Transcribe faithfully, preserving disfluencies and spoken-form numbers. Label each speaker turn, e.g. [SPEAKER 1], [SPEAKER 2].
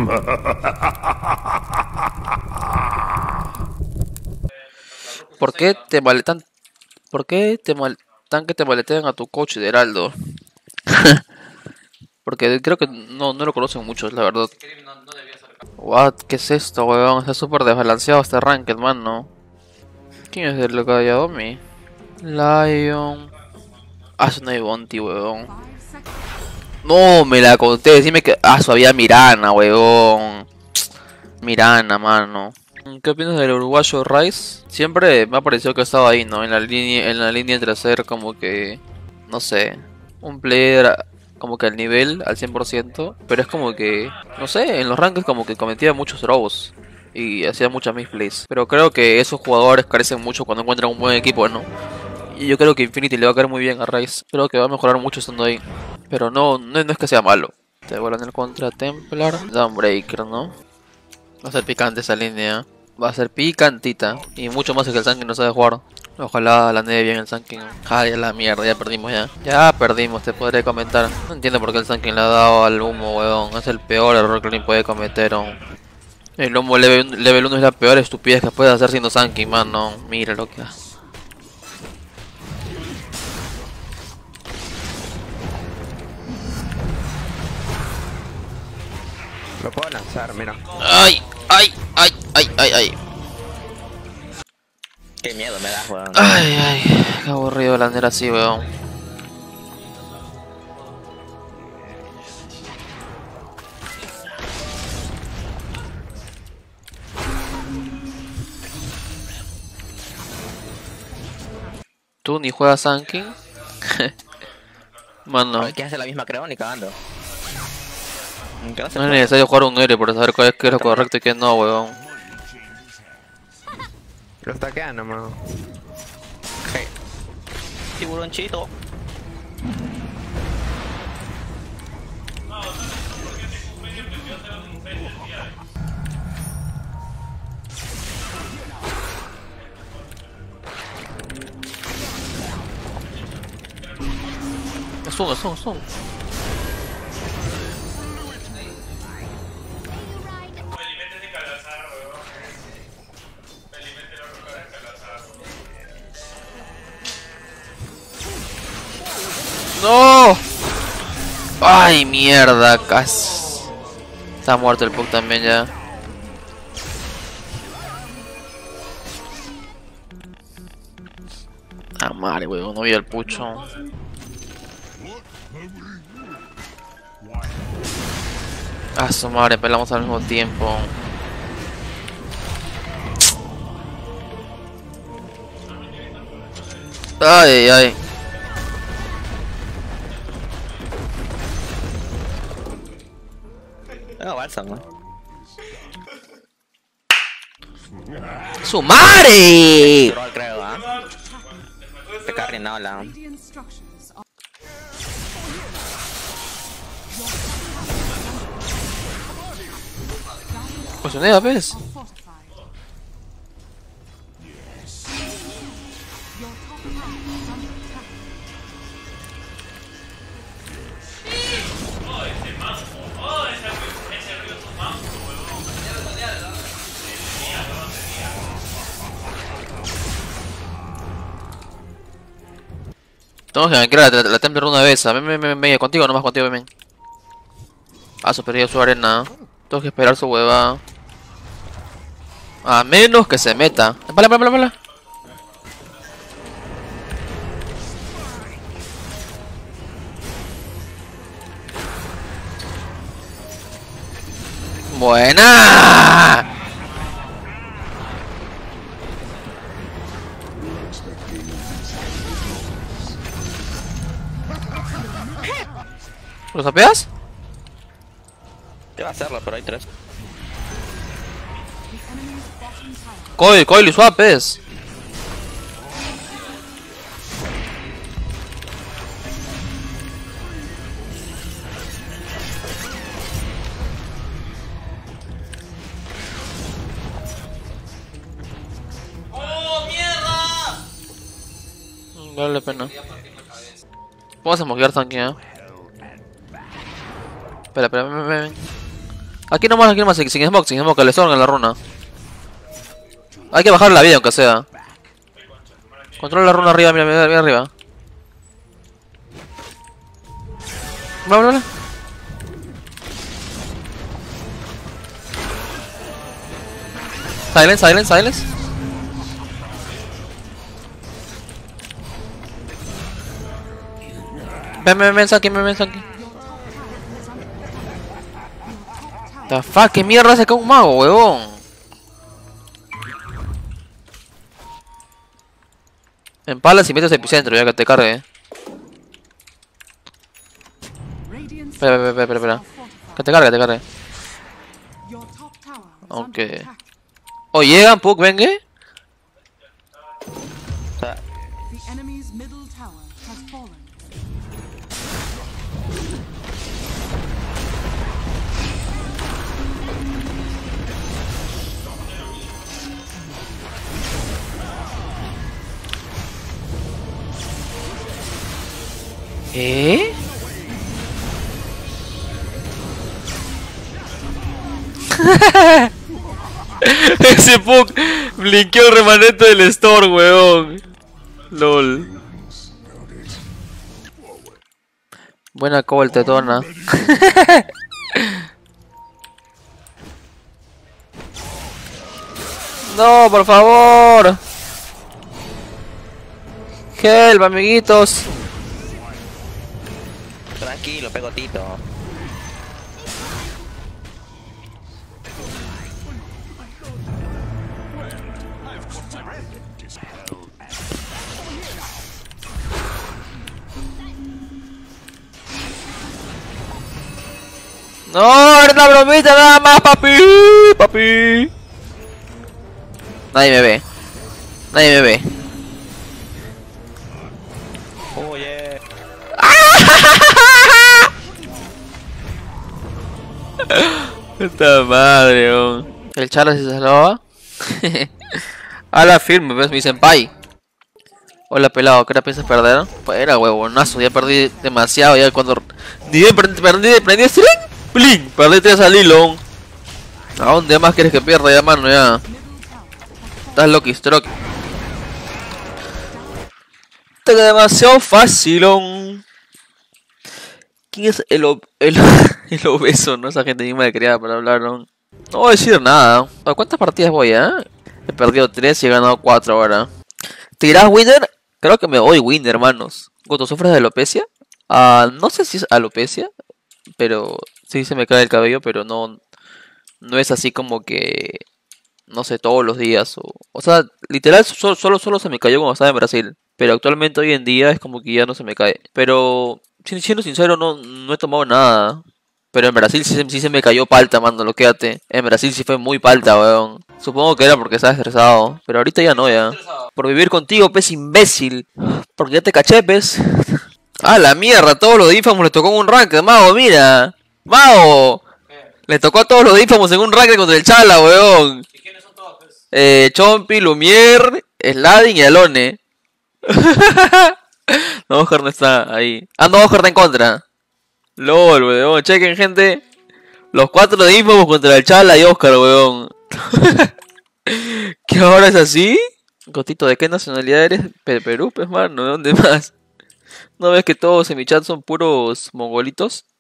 [SPEAKER 1] ¿Por qué te maletan? ¿Por qué te maletan que te maletean a tu coach de Heraldo? Porque creo que no, no lo conocen muchos, la verdad. What, ¿qué es esto, weón? Está súper desbalanceado este ranked, man, ¿quién es el Gayadomi? Lion. Ah, es una Ibonti, weón. No, me la conté. Decime que. Ah, su había Mirana, weón. Mirana, mano. ¿Qué opinas del uruguayo Rice? Siempre me ha parecido que estaba ahí, ¿no? En la línea, en la línea entre ser como que. No sé. Un player como que al nivel, al cien por ciento. Pero es como que. No sé, en los rankings como que cometía muchos robos. Y hacía muchas misplays. Pero creo que esos jugadores carecen mucho cuando encuentran un buen equipo, ¿no? Y yo creo que Infinity le va a caer muy bien a Rice. Creo que va a mejorar mucho estando ahí. Pero no, no, no es que sea malo. Te vuelan el contra Templar. Downbreaker, ¿no? Va a ser picante esa línea. Va a ser picantita. Y mucho más que el Sankin no sabe jugar. Ojalá la neve bien el Sankin. Ah, ya la mierda, ya perdimos ya. Ya perdimos, te podré comentar. No entiendo por qué el Sankin le ha dado al humo, weón. Es el peor error que alguien puede cometer, ¿no? El humo level, level uno es la peor estupidez que puedes hacer siendo Sankin, man, no. Mira lo que hace.
[SPEAKER 2] Lo puedo lanzar, mira.
[SPEAKER 1] Ay, ay, ay, ay, ay, ay.
[SPEAKER 2] Qué miedo me da, weón.
[SPEAKER 1] Ay, ay, qué aburrido lander así, weón. ¿Tú ni juegas Sankin? Mano,
[SPEAKER 2] ¿Quién hace la misma creo? Ni cagando.
[SPEAKER 1] no es necesario jugar un héroe para saber cuál es, qué es lo correcto y qué no, weón.
[SPEAKER 2] Lo está quedando, mano. Hey. Tiburonchito.
[SPEAKER 1] Es un, es un, es un. ¡No! ¡Ay, mierda! Casi. Está muerto el Puck también ya. Ah, madre, weón, no vi el pucho. Ah, su madre, pelamos al mismo tiempo. Ay, ay.
[SPEAKER 2] No, balsa, ¿no?
[SPEAKER 1] ¡Su madre!
[SPEAKER 2] Troll, creo, ¿ah? Te carry no, la.
[SPEAKER 1] Pues una vez. Tengo que gankear la, la, la Templar una vez. A mí me, me, me, contigo, nomás contigo, ven. Ah, su perdido su arena. Tengo que esperar su hueva. A menos que se meta. Espala, espala, espala. ¡Buena! ¿Lo sapeas?
[SPEAKER 2] Yo voy a hacerlo, pero hay tres.
[SPEAKER 1] Coil, coil y swapes.
[SPEAKER 3] ¡Oh, mierda!
[SPEAKER 1] No vale la pena. Vamos a moquear tanque, ¿eh? Espera, espera, ven, ven, ven. Aquí nomás, aquí nomás, sin sin smoke, sin smoke, que le sobran en la runa. Hay que bajar la vida aunque sea. Controla la runa arriba, mira, mira, mira arriba. Bla, bla, bla. Silence, silence, silence. Ven, ven, ven, Saki, ven, ven, Saki. The fuck, ¿qué mierda hace acá un mago, huevón? Empalas y metes epicentro, ya que te cargue. Espera, espera, espera, espera, espera. Que te cargue, que te cargue. Ok. Oh, llegan, Puck, vengue.
[SPEAKER 2] O sea,
[SPEAKER 1] ¿Eh? Ese Puck blinqueó el remanente del store, weón. LOL. Buena cobalt tetona. No, por favor. Help, amiguitos.
[SPEAKER 2] tranquilo, pegotito.
[SPEAKER 1] No, era una bromita nada más, papi. Papi. Nadie me ve. Nadie me ve.
[SPEAKER 2] Oye.
[SPEAKER 1] Puta madre, oh. El Charles se salvaba. A la firme, ves, mi senpai. Hola pelado, ¿qué hora piensas perder? Pues era huevonazo, ya perdí demasiado. Ya cuando. Ni perdí, perdí, perdí stream. Blin, perdí tres al hilo. ¿A dónde más quieres que pierda ya, mano? Ya. Estás Lucky Stroke. Está demasiado fácil. ¿Quién es el, ob el, el obeso? No, esa gente misma de criada para hablar. No, no voy a decir nada. ¿A cuántas partidas voy, eh? He perdido tres y he ganado cuatro ahora. ¿Te irás winner? Creo que me voy winner, hermanos. ¿Goto, sufres de alopecia? Uh, no sé si es alopecia, pero sí se me cae el cabello, pero no, no es así como que, no sé, todos los días. O, o sea, literal, solo, solo, solo se me cayó cuando estaba en Brasil. Pero actualmente hoy en día es como que ya no se me cae. Pero, siendo sincero, no, no he tomado nada. Pero en Brasil sí, sí se me cayó palta, mano, lo quédate. En Brasil sí fue muy palta, weón. Supongo que era porque estaba estresado. Pero ahorita ya no, ya. Por vivir contigo, pez imbécil. Porque ya te caché, pez. ¡Ah, la mierda! Todos los Infamous le tocó en un ranked, mago, mira. ¡Mago! Le tocó a todos los Infamous en un ranked contra el Chala, weón.
[SPEAKER 3] ¿Y quiénes son todos, pues?
[SPEAKER 1] Eh, Chompi, Lumier, Sladin y Alone. No, Oscar no está ahí. Ah, no, Oscar está en contra. LOL, weón. Chequen, gente. Los cuatro de Infamous contra el Chala y Oscar, weón. ¿Qué ahora es así? Gotito, ¿de qué nacionalidad eres? Perú, pues, mano. ¿De dónde más? ¿No ves que todos en mi chat son puros mongolitos?